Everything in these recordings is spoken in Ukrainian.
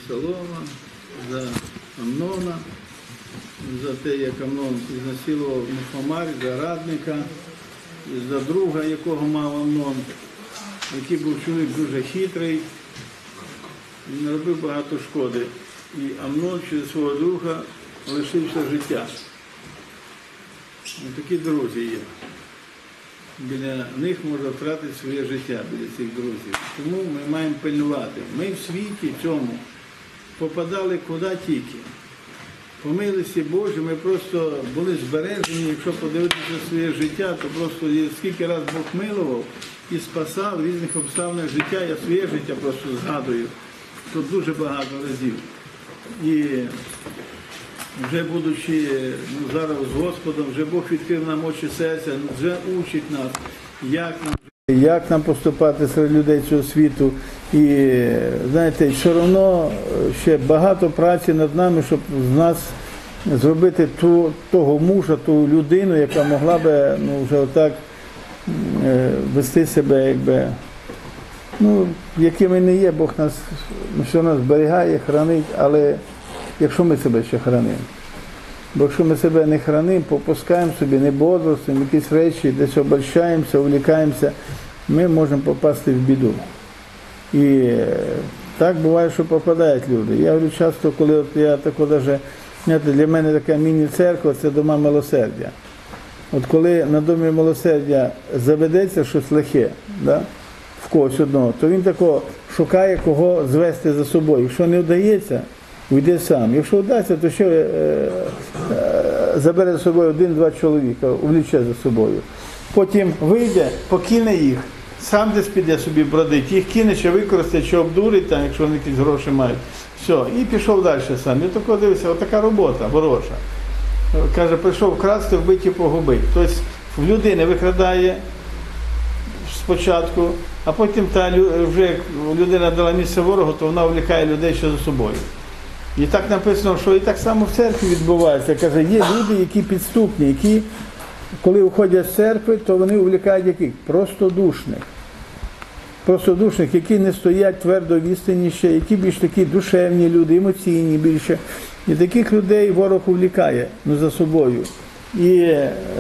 Авесолома, за Амнона, за те, як Амнон ізнасилував Мухаммар, за радника, за друга, якого мав Амнон, який був чоловік дуже хитрий, він робив багато шкоди. І Амнон через свого друга лишився життя. Такі друзі є. Біля них можна втратити своє життя, біля цих друзів. Тому ми маємо пильнувати. Ми в світі цьому попадали куди тільки. По милості Божій ми просто були збережені, якщо подивитися своє життя, то просто скільки раз Бог милував і спасав в різних обставинах життя. Я своє життя просто згадую, тут дуже багато разів. І вже будучи зараз з Господом, вже Бог відкрив нам очі серця, вже учить нас, як нам поступати серед людей цього світу. І, знаєте, все одно ще багато праці над нами, щоб з нас зробити того мужа, ту людину, яка могла би вже отак вести себе, якби, якими не є, Бог нас все одно зберігає, хранить, але якщо ми себе ще хранимо. Бо якщо ми себе не хранимо, попускаємо собі, не бодрствуємо, якісь речі, десь обольщаємося, увлікаємося, ми можемо попасти в біду. І так буває, що попадають люди. Я говорю часто, коли я тако даже, для мене така міні-церква, це дома милосердя. От коли на домі милосердя заведеться щось лихе, да, в когось одного, то він тако шукає, кого звести за собою. Якщо не вдається, уйде сам. Якщо вдасться, то ще забере за собою 1-2 чоловіка, увліче за собою. Потім вийде, покине їх, сам десь піде собі бродить, їх кине, чи використає, чи обдурить, там, якщо вони якісь гроші мають. Все, і пішов далі сам. Я тако дивився, отака робота хороша. Каже, прийшов вкрасти, вбити і погубити. Тобто в людини викрадає спочатку, а потім вже людина дала місце ворогу, то вона влікає людей ще за собою. І так написано, що і так само в церкві відбувається. Каже, є люди, які підступні, які, коли виходять з церкви, то вони увлікають яких? Простодушних. Простодушних, які не стоять твердо в істині ще, які більш такі душевні люди, емоційні більше. І таких людей ворог увлікає за собою. І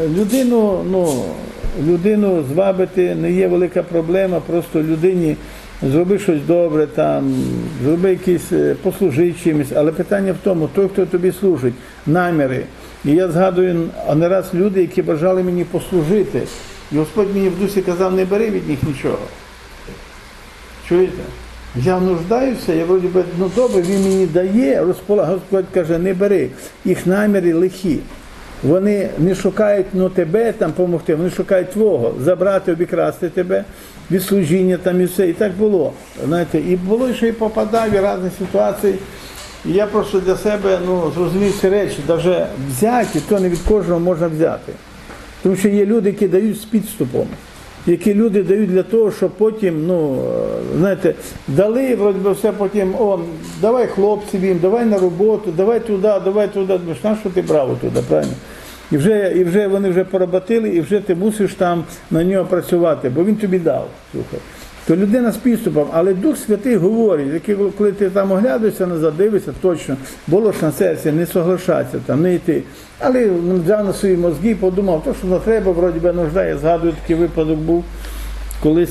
людину звабити не є велика проблема, просто людині зроби щось добре, зроби якісь, послужи чимось, але питання в тому, той, хто тобі служить, наміри. І я згадую, а не раз люди, які бажали мені послужити, і Господь мені в дусі казав, не бери від них нічого. Чуєте? Я нуждаюся, я вроді би, добре, він мені дає, Господь каже, не бери. Їх наміри лихі. Вони не шукають тебе там допомогти, вони шукають твого, забрати, обікрасти тебе, від служіння там і все. І так було. Знаєте, і було, що і попадав в різні ситуації. І я просто для себе зрозумів ці речі, навіть взяти, то не від кожного можна взяти. Тому що є люди, які дають з підступом. Які люди дають для того, щоб потім, знаєте, дали, вроді би, все потім, давай хлопців їм, давай на роботу, давай туди. Думаєш, на що ти брав туди, правильно? І вже вони вже поработили, і вже ти мусиш там на нього працювати, бо він тобі дав, слухай. То людина з підступом, але Дух Святий говорить, коли ти там оглядаєшся назад, дивишся, точно, було ж на серці, не соглашатися, там, не йти. Але взяв на свої мозги, подумав, то, що не треба, вроді би, нужда. Я згадую, такий випадок був, колись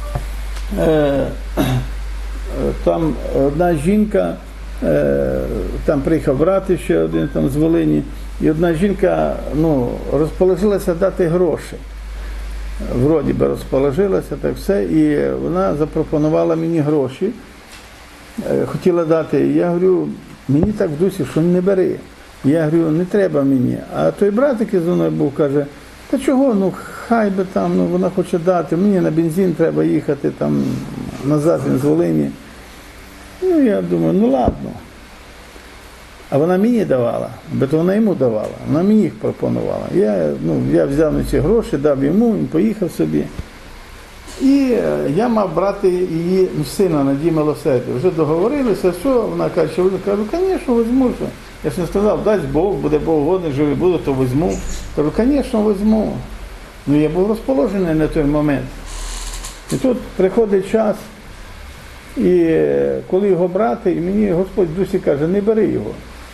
там одна жінка, там приїхав брат ще один там з Волині, і одна жінка, розположилася дати гроші. Вроді би розположилася, так все, і вона запропонувала мені гроші, хотіла дати, я говорю, мені так в дусі, що не бери. Я говорю, не треба мені. А той брат, який зі мною був, каже, та чого, хай би там, вона хоче дати, мені на бензин треба їхати там назад, він з Волині. Я думаю, ладно. А вона мені давала, бо то вона йому давала, вона мені їх пропонувала. Я взяв на ці гроші, дав йому, він поїхав собі. І я мав брати її сина на Дім милосердя. Вже договорилися, все, вона каже, кажу, звісно, візьму. Я ж не сказав, дасть Бог, буде Бог годний, живий буду, то візьму. Кажу, звісно, візьму. Я був розположений на той момент. І тут приходить час, І коли його брати, і мені Господь в дусі каже, не бери його.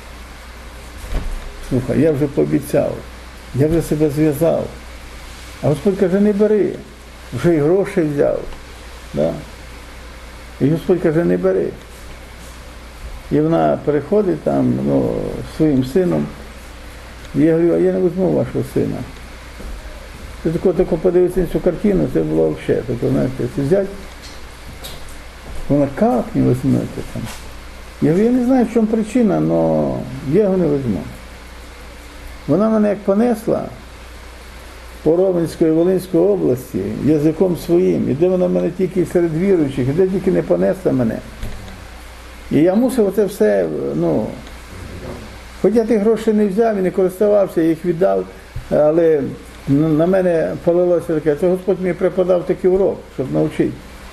Слухай, я вже пообіцяв, я вже себе зв'язав. А Господь каже, не бери, вже і гроші взяв. Да? І Господь каже, не бери. І вона переходить там своїм сином. І я говорю, а я не візьму вашого сина. Ти тако подивитися на цю картину, це було взагалі. Тако, знаєте, це взять. Вона, як не візьмете там? Я говорю, я не знаю, в чому причина, але я його не візьму. Вона мене як понесла по Ровенської і Волинської області, язиком своїм, і де вона мене тільки серед віруючих, і де тільки не понесла мене. І я мусив оце все, хоч я тих грошей не взяв і не користувався, я їх віддав, але на мене полилося таке, це Господь мені преподав такий урок, щоб навчити.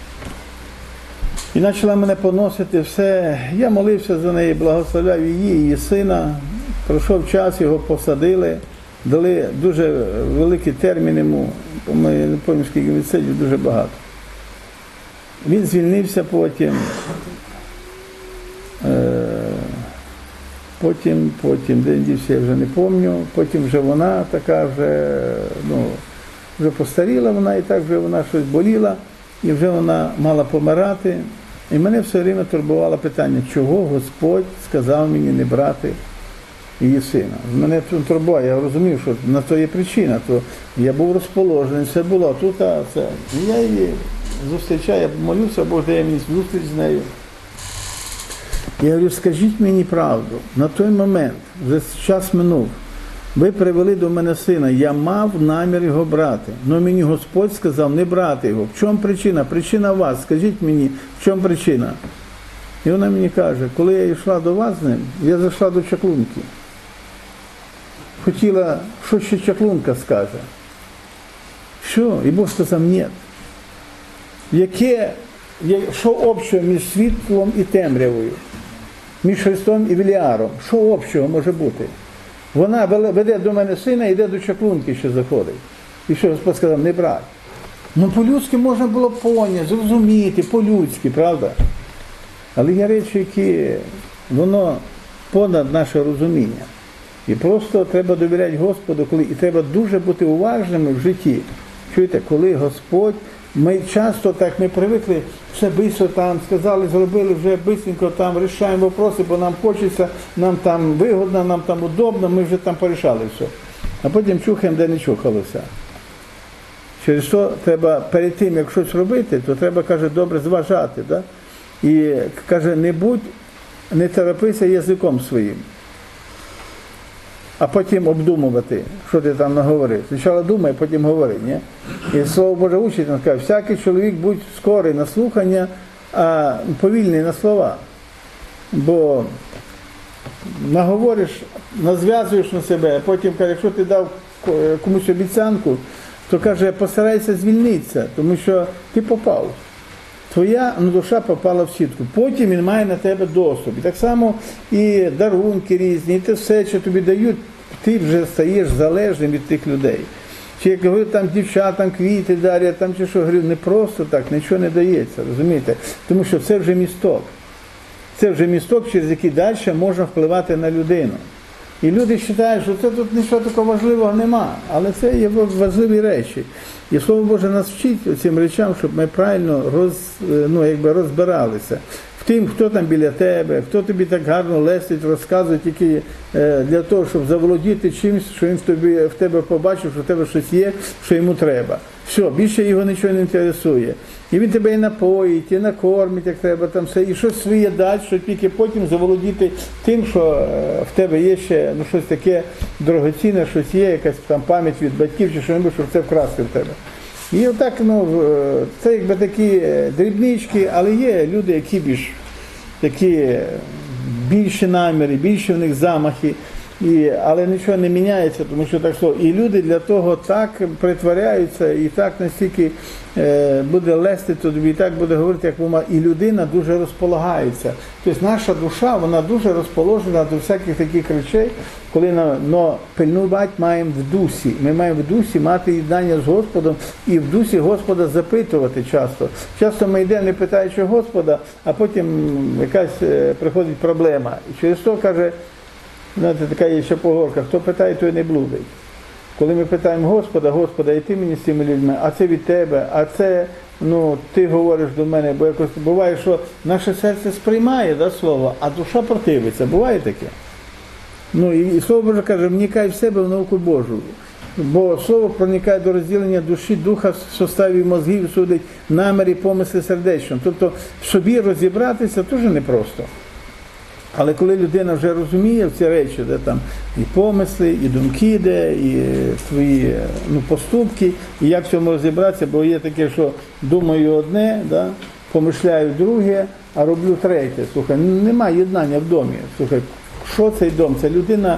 І почала мене поносити все. Я молився за неї, благословляв її сина. Пройшов час, його посадили, дали дуже великий термін йому, я не пам'ятаю, скільки відсидів, дуже багато. Він звільнився потім, де він дівся, я вже не пам'ятаю, потім вже вона така вже постаріла вона, і так вже вона щось боліла, і вже вона мала помирати. І мене все время турбувало питання, чого Господь сказав мені не брати її сина. Мене турбувало, я розумів, що на то є причина, то я був розположений, все було, тут це. І я її зустрічаю, я молюся, Бог дає мені зустріч з нею. Я говорю, скажіть мені правду, на той момент, вже час минув, ви привели до мене сина, я мав намір його брати, але мені Господь сказав не брати його. В чому причина? Причина вас, скажіть мені, в чому причина? І вона мені каже, коли я йшла до вас з ним, я зайшла до чаклунки. Хотіла, що ще чаклунка скаже. Що? І Бог сказав, ні. Що общого між світлом і темрявою? Між Христом і Веліаром? Що общого може бути? Вона веде до мене сина і йде до чаклунки, що заходить. І що Господь сказав, не брати. По-людськи можна було поняти, зрозуміти, по-людськи, правда? Але є речі, які, воно понад наше розуміння. І просто треба довіряти Господу, і треба дуже бути уважними в житті. Чуєте, коли Господь, ми часто так, ми привикли, все бистро там сказали, зробили, вже бистренько там рішаємо вопроси, бо нам хочеться, нам там вигодно, нам там удобно, ми вже там порішали все. А потім чухаємо, де не чухалося. Через що треба перед тим, як щось робити, то треба, каже, добре зважати. Да? І каже, не торопися язиком своїм, а потім обдумувати, що ти там наговорив. Спочатку думай, потім говори. Ні? І Слово Боже учить, він каже, всякий чоловік будь скорий на слухання, а повільний на слова. Бо наговориш, назв'язуєш на себе, а потім каже, якщо ти дав комусь обіцянку, то каже, постарайся звільнитися, тому що ти попав. Твоя душа попала в сітку. Потім він має на тебе доступ. І так само і дарунки різні, і те все, що тобі дають, ти вже стаєш залежним від тих людей. Чи як говорю, там дівчатам квіти дарять, там чи що, говорю, не просто так, нічого не дається, розумієте? Тому що це вже місток. Це вже місток, через який далі можна впливати на людину. І люди вважають, що це тут нічого такого важливого нема, але це є важливі речі. І Слово Боже нас вчить цим речам, щоб ми правильно розбиралися в тим, хто там біля тебе, хто тобі так гарно лестить, розказує тільки для того, щоб заволодіти чимось, що він в тебе побачив, що в тебе щось є, що йому треба. Все, більше його нічого не інтересує. І він тебе і напоїть, і накормить, як треба, там все, і щось своє дасть, що тільки потім заволодіти тим, що в тебе є ще щось таке дорогоцінне, щось є, якась там пам'ять від батьків, чи що-небудь, щоб це вкрасти в тебе. І отак, це якби такі дрібнички, але є люди, які більші наміри, більші в них замахи. Але нічого не міняється, тому що так слово. І люди для того так притворяються, і так настільки буде лести тобі, і так буде говорити, як вона. І людина дуже розполагається. Тобто наша душа, вона дуже розположена до всяких таких речей, коли пильнувати маємо в дусі. Ми маємо в дусі мати єднання з Господом і в дусі Господа запитувати часто. Часто ми йдемо, не питаючи Господа, а потім якась приходить проблема. І через то каже, знаєте, така є ще поговорка, хто питає, той не блудить. Коли ми питаємо Господа, Господа, і ти мені з цими людьми, а це від тебе, а це, ти говориш до мене, бо якось буває, що наше серце сприймає, слово, а душа противиться. Буває таке? І Слово Боже каже, вникай в себе в науку Божу. Бо Слово проникає до розділення душі, духа, в составі мозгів, судить наміри, помисли сердечно. Тобто в собі розібратися дуже непросто. Але коли людина вже розуміє в ці речі, де там і помисли, і думки, де, і свої поступки, і як в цьому розібратися, бо є таке, що думаю одне, помишляю друге, а роблю третє. Слухай, немає єднання в домі. Слухай, що цей дом? Ця людина,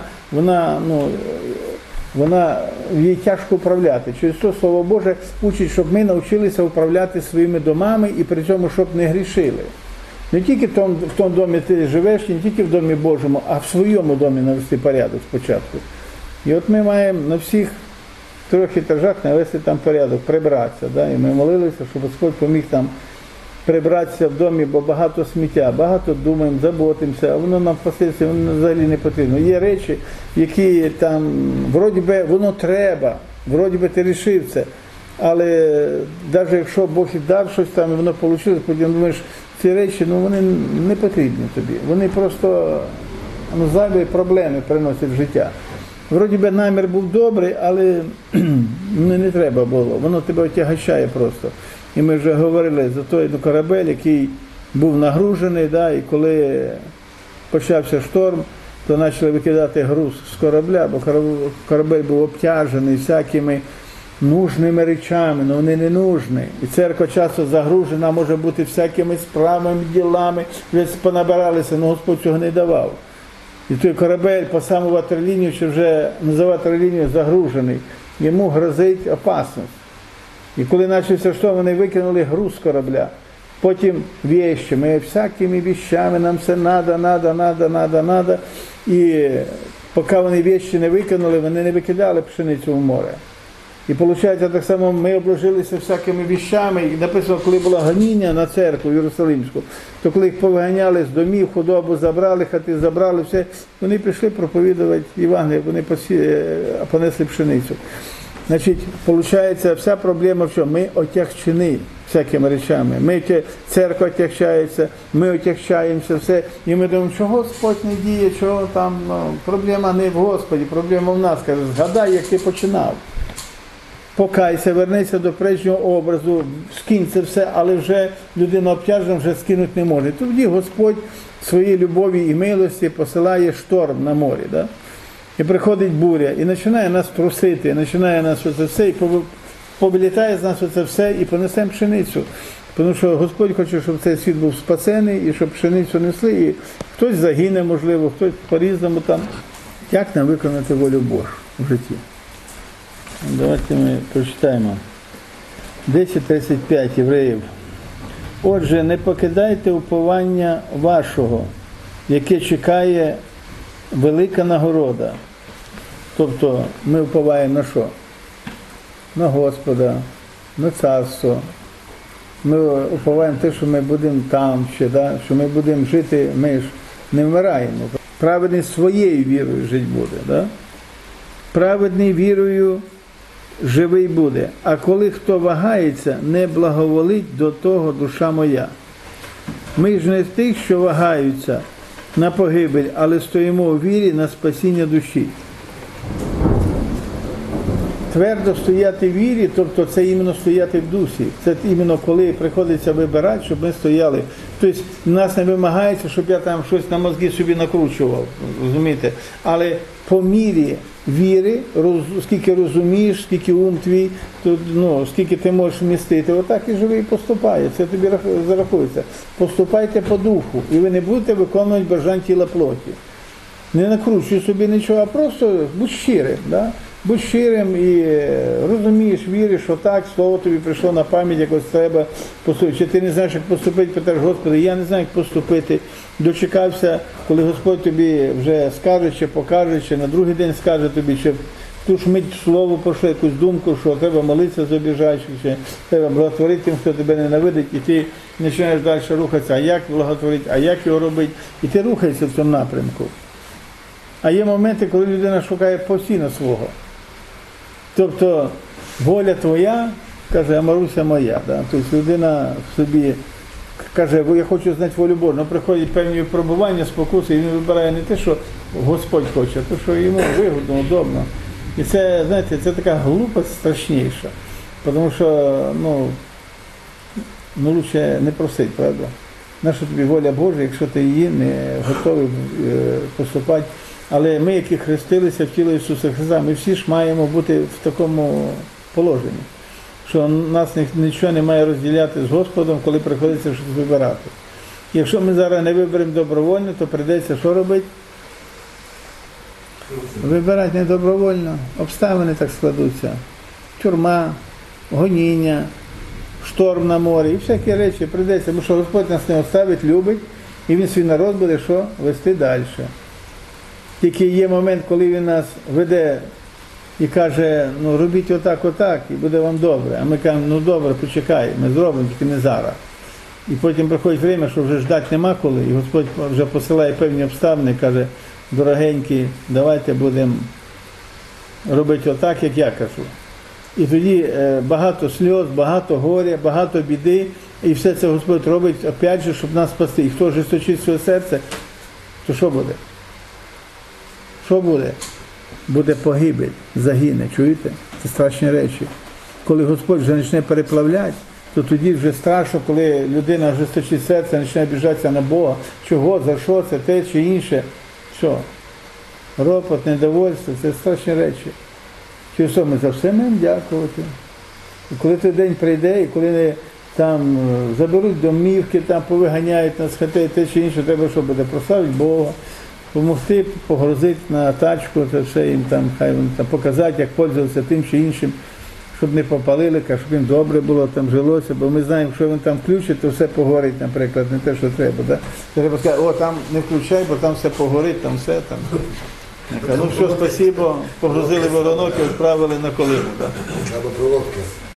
вона їй тяжко управляти. Через це Слово Боже учить, щоб ми навчилися управляти своїми домами і при цьому, щоб не грішили. Не тільки в тому домі ти живеш, не тільки в домі Божому, а в своєму домі навести порядок спочатку. І от ми маємо на всіх трьох етажах навести там порядок, прибратися. І ми молилися, щоб Господь поміг там прибратися в домі, бо багато сміття, багато думаємо, заботимося, а воно нам впоследстві взагалі не потрібно. Є речі, які там, вроді би, воно треба, вроді би ти рішив це, але навіть якщо Бог і дав щось там, і воно вийшло, потім думаєш, ці речі, вони не потрібні тобі. Вони просто зайві проблеми приносять в життя. Вроді би намір був добрий, але не треба було. Воно тебе отягощає просто. І ми вже говорили за той корабель, який був нагружений, і коли почався шторм, то почали викидати груз з корабля, бо корабель був обтяжений всякими нужними речами, але вони не нужні. І церква часто загружена може бути всякими справами, ділами, вже понабиралися, але Господь цього не давав. І той корабель по саму ватерлінію, чи вже за ватерлінію загружений, йому грозить опасність. І коли почався шторм, вони викинули груз з корабля. Потім вещами, всякими вещами, нам все надо. І поки вони вещі не викинули, вони не викидали пшеницю в море. І виходить, так само ми обложилися всякими віщами, і написано, коли було гоніння на церкву Єрусалимську, то коли їх повиганяли з домів, худобу забрали, хати забрали, все, вони пішли проповідувати Євангеліє, вони понесли пшеницю. Значить, виходить, вся проблема в чому? Ми отягчені всякими речами. Церква отягчається, ми отягчаємося, все. І ми думаємо, що Господь не діє, що там, проблема не в Господі, проблема в нас. Каже, згадай, як ти починав. Покайся, вернися до прежнього образу, скинь це все, але вже людина обтяжена, вже скинути не може. Тоді Господь своїй любові і милості посилає шторм на морі. І приходить буря, і починає нас трусити, і починає нас оце все, і повилітає з нас оце все, і понесемо пшеницю. Тому що Господь хоче, щоб цей світ був спасений, і щоб пшеницю несли, і хтось загине, можливо, хтось по-різному там. Як нам виконати волю Божу в житті? Давайте ми прочитаємо. 10:35 Євреїв. Отже, не покидайте уповання вашого, яке чекає велика нагорода. Тобто ми уповаємо на що? На Господа, на царство. Ми уповаємо те, що ми будемо там ще, що ми будемо жити, ми ж не вмираємо. Праведний своєю вірою жити буде. Праведний вірою живий буде. А коли хто вагається, не благоволить до того душа моя. Ми ж не тих, що вагаються на погибель, але стоїмо у вірі на спасіння душі. Твердо стояти в вірі, тобто це іменно стояти в дусі. Це іменно коли приходиться вибирати, щоб ми стояли. Тобто нас не вимагається, щоб я там щось на мозги собі накручував, розумієте? Але по мірі віри, скільки розумієш, скільки ум твій, скільки ти можеш вмістити, отак і живи і поступає. Це тобі зарахується. Поступайте по духу, і ви не будете виконувати бажань тіла плоті. Не накручуй собі нічого, а просто будь щирим. Да? Будь щирим і розумієш, віриш, що так, слово тобі прийшло на пам'ять, якось треба поступити. Чи ти не знаєш, як поступити, питаєш, Господи, я не знаю, як поступити. Дочекався, коли Господь тобі вже скаже, чи покаже, чи на другий день скаже тобі, чи в ту ж мить слово пошле, якусь думку, що треба молитися за обіжаючих, чи треба благотворити тим, хто тебе ненавидить, і ти починаєш далі рухатися, а як благотворити, а як його робити, і ти рухаєшся в цьому напрямку. А є моменти, коли людина шукає постійно свого. Тобто воля твоя, каже, а Маруся моя. Да? Тобто людина в собі каже, я хочу знати волю Божу, але приходять певні випробування, спокуси, і він вибирає не те, що Господь хоче, а те, що йому вигодно, удобно. І це, знаєте, це така глупость страшніша. Тому що, лучше не просить, правда? Наша тобі воля Божа, якщо ти її не готовий поступати. Але ми, які хрестилися в тіло Ісуса Христа, ми всі ж маємо бути в такому положенні, що нас нічого не має розділяти з Господом, коли приходиться щось вибирати. Якщо ми зараз не виберемо добровольно, то прийдеться що робити? Вибирати не добровольно. Обставини так складуться. Тюрма, гоніння, шторм на морі і всякі речі прийдеться, тому що Господь нас не оставить, любить, і Він свій народ буде що? Вести далі. Тільки є момент, коли Він нас веде і каже, робіть отак, і буде вам добре. А ми кажемо, добре, почекай, ми зробимо, тільки не зараз. І потім приходить время, що вже ждати нема коли, і Господь вже посилає певні обставини і каже, дорогенькі, давайте будемо робити отак, як я кажу. І тоді багато сльоз, багато горя, багато біди, і все це Господь робить, опять же, щоб нас спасти. І хто жесточить своє серце, то що буде? Що буде? Буде погибель, загине, чуєте? Це страшні речі. Коли Господь вже почне переплавляти, то тоді вже страшно, коли людина жесточить серце, почне біжатися на Бога. Чого, за що це, те чи інше. Що? Ропот, недовольство, це страшні речі. Через що ми за все маємо дякувати. І коли той день прийде, і коли там заберуть домівки, там повиганяють нас, хати, те чи інше, треба що буде? Прославити Бога. Помогти, погрузити на тачку, це все їм там, хай вони там показати, як пользуватися тим чи іншим, щоб не попалили, щоб їм добре було, там жилося, бо ми знаємо, що він там включить, то все погорить, наприклад, не те, що треба. Да? Треба сказати, там не включай, бо там все погорить, там все там. Все, спасибо, погрузили воронок і відправили на колиму. Да?